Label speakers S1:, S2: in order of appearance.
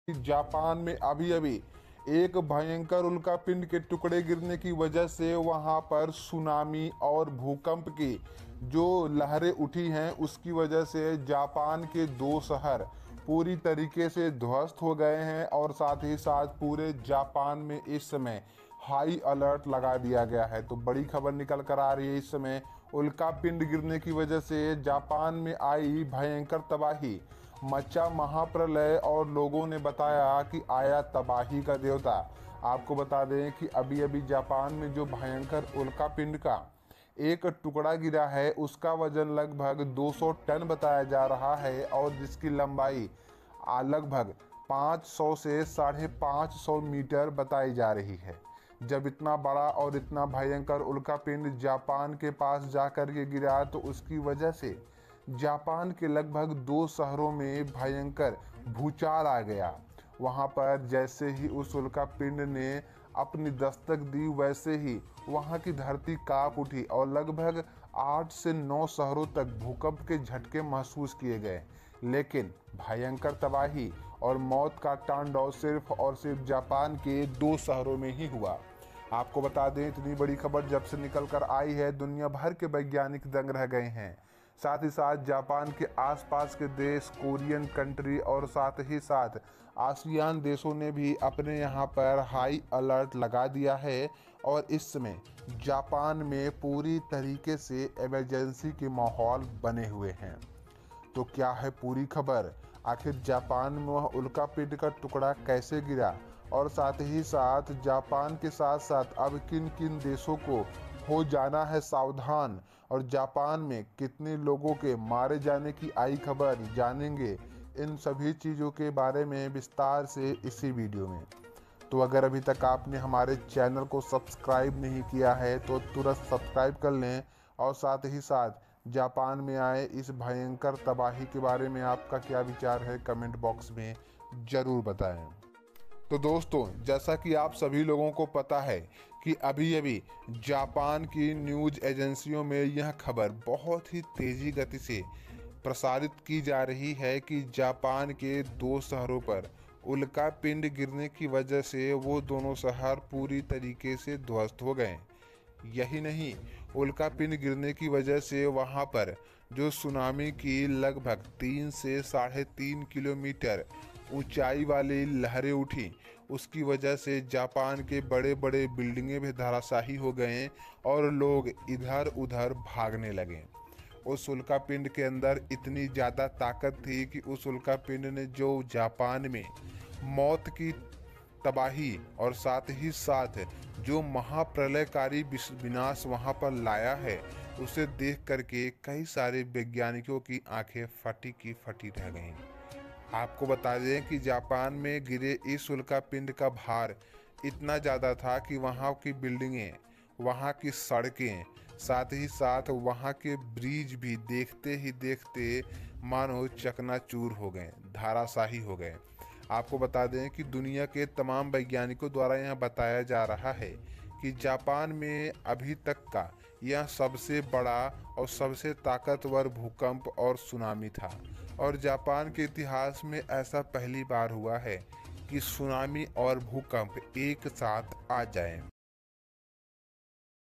S1: Japan में अभी अभी एक भयंकर उल्कापिंड के टुकड़े गिरने की वजह से वहां पर सुनामी और भूकंप की जो लहरें उठी हैं, उसकी वजह से जापान के 2 शहर पूरी तरीके से ध्वस्त हो गए हैं और साथ ही साथ पूरे जापान में इस समय हाई अलर्ट लगा दिया गया है। तो बड़ी खबर निकल कर आ रही है इस समय उल्कापिंड गिरने की वजह से जापान में आई भयंकर तबाही, मचा महाप्रलय और लोगों ने बताया कि आया तबाही का देवता। आपको बता दें कि अभी अभी जापान में जो भयंकर उल्कापिंड का एक टुकड़ा गिरा है, उसका वजन लगभग 200 टन बताया जा रहा है और जिसकी लंबाई लगभग 500 से 550 मीटर बताई जा रही है। जब इतना बड़ा और इतना भयंकर उल्कापिंड जापान के पास जाकर के गिरा तो उसकी वजह से जापान के लगभग 2 शहरों में भयंकर भूचाल आ गया। वहां पर जैसे ही उस उल्कापिंड ने अपनी दस्तक दी, वैसे ही वहां की धरती कांप उठी और लगभग 8 से 9 शहरों तक भूकंप के झटके महसूस किए गए। लेकिन भयंकर तबाही और मौत का तांडव सिर्फ और सिर्फ जापान के 2 शहरों में ही हुआ। आपको बता दें, इतनी बड़ी खबर जब से निकल कर आई है, दुनिया भर के वैज्ञानिक दंग रह गए हैं। साथ ही साथ जापान के आसपास के देश, कोरियन कंट्री और साथ ही साथ आसियान देशों ने भी अपने यहाँ पर हाई अलर्ट लगा दिया है और इस समय जापान में पूरी तरीके से इमरजेंसी के माहौल बने हुए हैं। तो क्या है पूरी खबर? आखिर जापान में वह उल्कापिंड का टुकड़ा कैसे गिरा और साथ ही साथ जापान के साथ साथ अब किन किन देशों को हो जाना है सावधान और जापान में कितने लोगों के मारे जाने की आई खबर, जानेंगे इन सभी चीज़ों के बारे में विस्तार से इसी वीडियो में। तो अगर अभी तक आपने हमारे चैनल को सब्सक्राइब नहीं किया है तो तुरंत सब्सक्राइब कर लें और साथ ही साथ जापान में आए इस भयंकर तबाही के बारे में आपका क्या विचार है, कमेंट बॉक्स में ज़रूर बताएं। तो दोस्तों, जैसा कि आप सभी लोगों को पता है कि अभी अभी जापान की न्यूज़ एजेंसियों में यह खबर बहुत ही तेज़ी गति से प्रसारित की जा रही है कि जापान के 2 शहरों पर उल्कापिंड गिरने की वजह से वो दोनों शहर पूरी तरीके से ध्वस्त हो गए। यही नहीं, उल्कापिंड गिरने की वजह से वहां पर जो सुनामी की लगभग 3 से 3.5 किलोमीटर ऊंचाई वाली लहरें उठी, उसकी वजह से जापान के बड़े बड़े बिल्डिंगें भी धराशायी हो गए और लोग इधर उधर भागने लगे। उस उल्कापिंड के अंदर इतनी ज़्यादा ताकत थी कि उस उल्कापिंड ने जो जापान में मौत की तबाही और साथ ही साथ जो महाप्रलयकारी विनाश वहां पर लाया है, उसे देख करके कई सारे वैज्ञानिकों की आंखें फटी की फटी रह गईं। आपको बता दें कि जापान में गिरे इस उल्कापिंड का भार इतना ज़्यादा था कि वहाँ की बिल्डिंगें, वहाँ की सड़कें, साथ ही साथ वहाँ के ब्रिज भी देखते ही देखते मानो चकनाचूर हो गए, धराशायी हो गए। आपको बता दें कि दुनिया के तमाम वैज्ञानिकों द्वारा यह बताया जा रहा है कि जापान में अभी तक का यह सबसे बड़ा और सबसे ताकतवर भूकंप और सुनामी था और जापान के इतिहास में ऐसा पहली बार हुआ है कि सुनामी और भूकंप एक साथ आ जाएं।